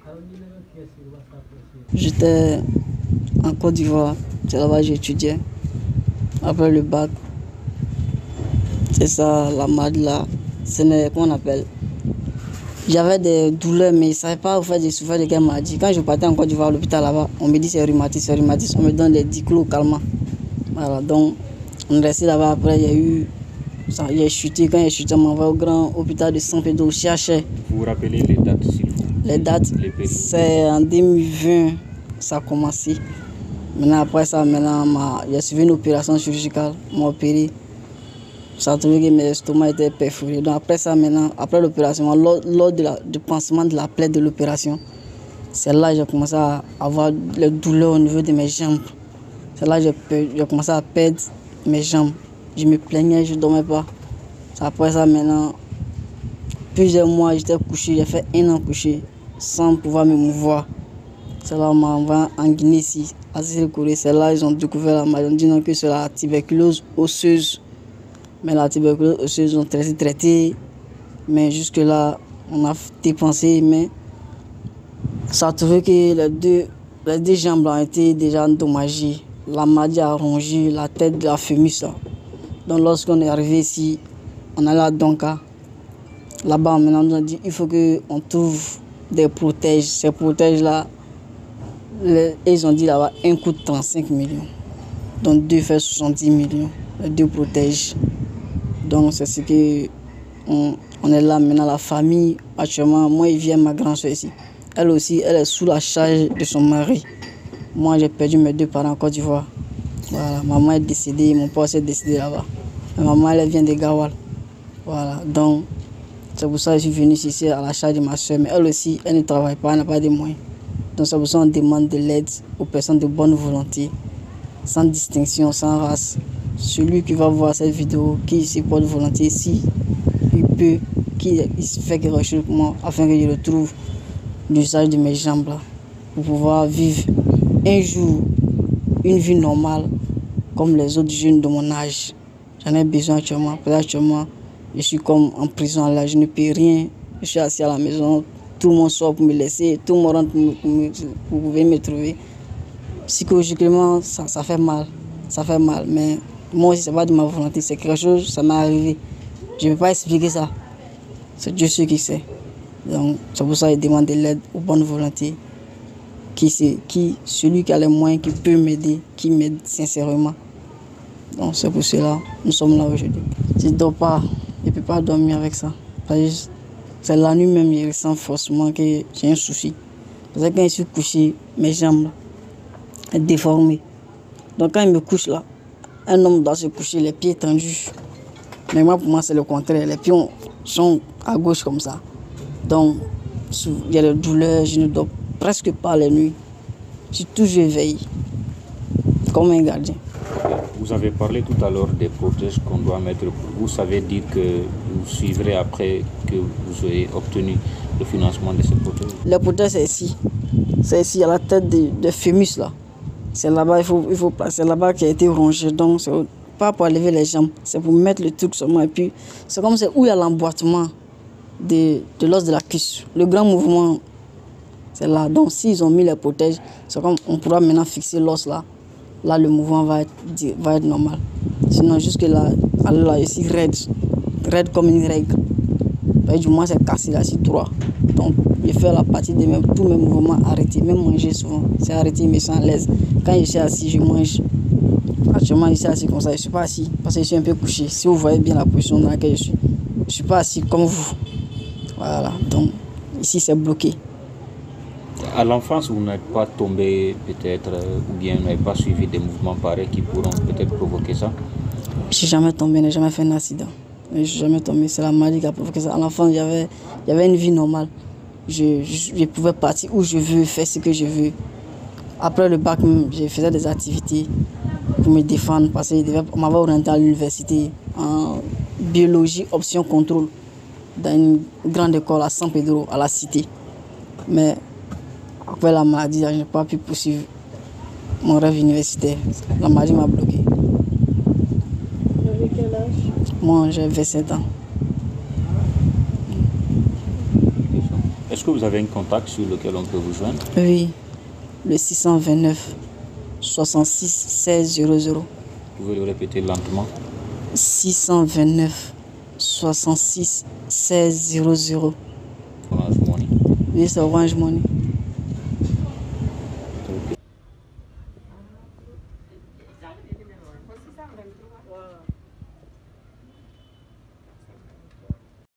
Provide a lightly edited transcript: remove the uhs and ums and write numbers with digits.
J'étais en Côte d'Ivoire, c'est là-bas que j'étudiais. Après le bac, c'est ça, la maladie là, c'est comment on appelle. J'avais des douleurs, mais je ne savais pas au fait, j'ai souffert de quelle maladie. Quand je partais en Côte d'Ivoire à l'hôpital là-bas, on me dit c'est rhumatisme, on me donne des diclocalmants. Voilà, donc on est resté là-bas. Après, j'ai chuté. Quand j'ai chuté, on m'a envoyé au grand hôpital de San Pedro, cherchais. Vous vous rappelez les dates, s'il vous plaît? Les dates, c'est en 2020, ça a commencé. Maintenant, après ça, j'ai suivi une opération chirurgicale, on m'a opéré. Ça a trouvé que mes estomacs étaient perforés. Donc après ça, maintenant, après l'opération, lors du pansement de la plaie de l'opération, c'est là que j'ai commencé à avoir les douleurs au niveau de mes jambes. C'est là que j'ai commencé à perdre mes jambes. Je me plaignais, je ne dormais pas. Après ça, maintenant, plusieurs mois, j'étais couché. J'ai fait 1 an couché sans pouvoir me mouvoir. C'est là qu'on m'a envoyé en Guinée ici, à Sissi-Kouroué. C'est là qu'ils ont découvert la maladie. Ils ont dit non, que c'est la tuberculose osseuse. Mais la tuberculose osseuse, ils ont traité. Mais jusque-là, on a dépensé. Mais ça a trouvé que les deux jambes ont été déjà endommagées. La maladie a rongé la tête de la fémus. Donc lorsqu'on est arrivé ici, on allait à Donka. Là-bas, maintenant, on nous a dit qu'il faut qu'on trouve des protèges. Ces protèges-là, ils ont dit là-bas, un coûte 35 millions. Donc 2 fait 70 millions. Les 2 protèges. Donc c'est ce que on est là maintenant. La famille, actuellement, moi, il vient ma grande soeur ici. Elle aussi, elle est sous la charge de son mari. Moi, j'ai perdu mes 2 parents en Côte d'Ivoire. Voilà, maman est décédée, mon père s'est décédé là-bas. Maman, elle vient de Gawal. Voilà, donc c'est pour ça que je suis venu ici à la charge de ma soeur. Mais elle aussi, elle ne travaille pas, elle n'a pas de moyens. Donc c'est pour ça qu'on demande de l'aide aux personnes de bonne volonté, sans distinction, sans race. Celui qui va voir cette vidéo, qui supporte volonté, si il peut, qui fait quelque chose pour moi, afin que je retrouve l'usage de mes jambes là, pour pouvoir vivre un jour une vie normale comme les autres jeunes de mon âge. J'en ai besoin actuellement. Actuellement, je suis comme en prison là, je ne peux rien. Je suis assis à la maison, tout le monde sort pour me laisser, tout le monde rentre pour pouvoir me trouver. Psychologiquement, ça fait mal. Ça fait mal, mais moi aussi, ce n'est pas de ma volonté, c'est quelque chose, ça m'est arrivé. Je ne peux pas expliquer ça. C'est Dieu seul qui sait. Donc, c'est pour ça que je demande de l'aide aux bonnes volontés. Celui qui a les moyens, qui peut m'aider, qui m'aide sincèrement. Donc, c'est pour cela nous sommes là aujourd'hui. Je ne dors pas, je ne peux pas dormir avec ça. C'est la nuit même, je ressens forcément que j'ai un souci. Parce que quand je suis couché, mes jambes sont déformées. Donc, quand je me couche là, un homme doit se coucher les pieds tendus. Mais moi, pour moi, c'est le contraire. Les pieds sont à gauche comme ça. Donc, il y a des douleurs, je ne dors presque pas les nuits. Je suis toujours éveillé, comme un gardien. Vous avez parlé tout à l'heure des protèges qu'on doit mettre pour vous. Ça veut dire que vous suivrez après que vous ayez obtenu le financement de ces protèges? Les protèges, c'est ici. C'est ici, à la tête de fémus là. C'est là-bas, il faut passer. C'est là-bas qui a été rongé. Donc, c'est pas pour lever les jambes. C'est pour mettre le truc seulement. Et puis, c'est comme c'est où il y a l'emboîtement de l'os de la cuisse. Le grand mouvement, c'est là. Donc, s'ils ont mis les protèges, c'est comme on pourra maintenant fixer l'os là. Là, le mouvement va être normal. Sinon, jusque là, alors là, ici, raide comme une règle. Du moins, c'est cassé là, c'est droit. Donc, je fais la partie de tous mes mouvements arrêtés. Même manger souvent, c'est arrêté, je me sens à l'aise. Quand je suis assis, je mange. Actuellement, je suis assis comme ça. Je ne suis pas assis parce que je suis un peu couché. Si vous voyez bien la position dans laquelle je suis ne suis pas assis comme vous. Voilà. Donc, ici, c'est bloqué. À l'enfance, vous n'êtes pas tombé peut-être, ou bien vous n'avez pas suivi des mouvements pareils qui pourront peut-être provoquer ça? Je ne suis jamais tombé, je n'ai jamais fait un accident. Je ne suis jamais tombé, c'est la maladie qui a provoqué ça. À l'enfance, j'avais une vie normale. Je pouvais partir où je veux, faire ce que je veux. Après le bac, je faisais des activités pour me défendre parce qu'on m'avait orienté à l'université en biologie, option contrôle, dans une grande école à San Pedro, à la Cité. Mais après la maladie, je n'ai pas pu poursuivre mon rêve universitaire. La maladie m'a bloqué. Vous avez quel âge? Moi, j'ai 27 ans. Est-ce que vous avez un contact sur lequel on peut vous joindre? Oui, le 629 66 16 00. Vous pouvez le répéter lentement? 629 66 16 00. Orange Money. Oui, c'est Orange Money.